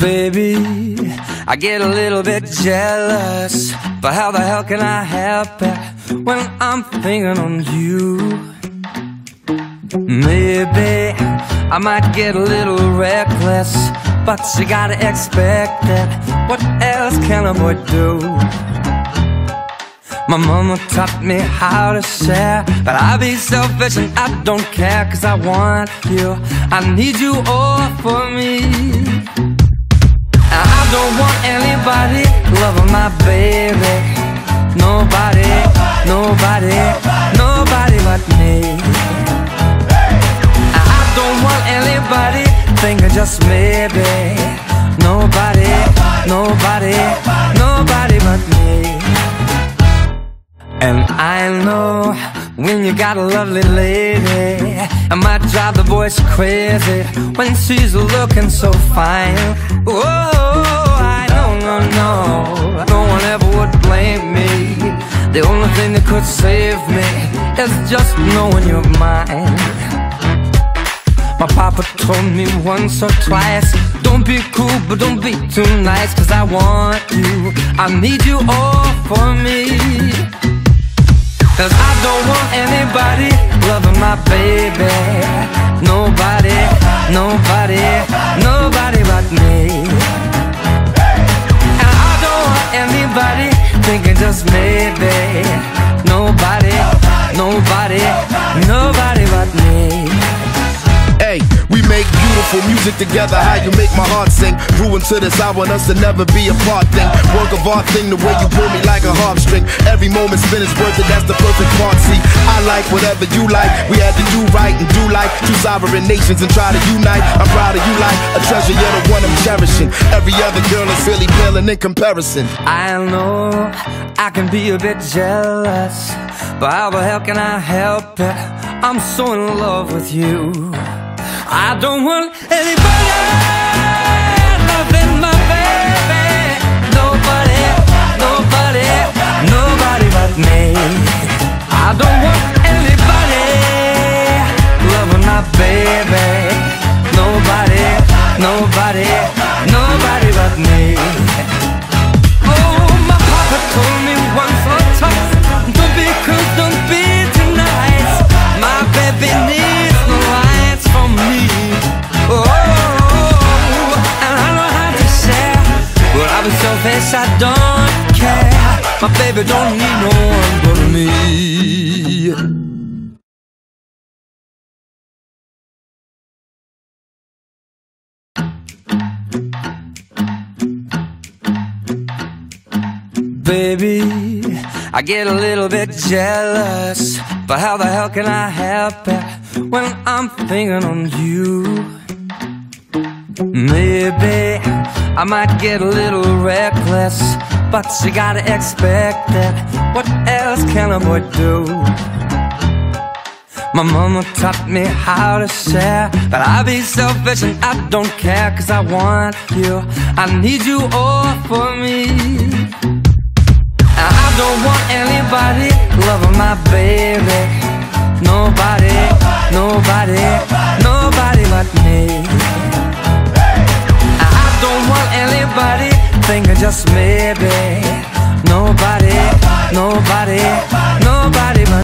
Baby, I get a little bit jealous, but how the hell can I help it when I'm thinking on you? Maybe I might get a little reckless, but you gotta expect it. What else can a boy do? My mama taught me how to share, but I be selfish and I don't care, 'cause I want you, I need you all for me. I don't want anybody loving my baby. Nobody, nobody, nobody but me. I don't want anybody thinking just maybe. Nobody, nobody, nobody but me. And I know when you got a lovely lady, it might drive the boys crazy when she's looking so fine. Oh, I know, no one ever would blame me. The only thing that could save me is just knowing you're mine. My papa told me once or twice, don't be cool, but don't be too nice, 'cause I want you, I need you all for me. 'Cause I don't want anybody loving my baby. Nobody, nobody, nobody but me. And I don't want anybody thinking just maybe. Nobody, nobody, nobody but me. Hey, we make beautiful music together, how you make my heart sing. Grew into this, I want us to never be apart thing. Work of art thing, the way you pull me like a harp string. Every moment spent is worth it, that's the perfect part. See, I like whatever you like. We had to do right and do like two sovereign nations and try to unite. I'm proud of you like a treasure, you're the one I'm cherishing. Every other girl is really paling in comparison. I know I can be a bit jealous, but how the hell can I help it? I'm so in love with you. I don't want anybody loving my baby. Nobody, nobody, nobody but me. I don't want anybody loving my baby. Nobody, nobody, nobody but me. Oh, my papa told me once or twice, don't be cruel, don't be too nice. My baby needs no lights from me. Oh, and I know how to share, but I'll be selfish, I don't care. My baby don't need no one but me. Baby, I get a little bit jealous, but how the hell can I help it when I'm thinking on you? Maybe I might get a little reckless, but you gotta expect it. What else can a boy do? My mama taught me how to share, but I be selfish and I don't care, 'cause I want you, I need you all for me. I don't want anybody loving my baby. Nobody, nobody, nobody but me. I don't want anybody thinking just maybe.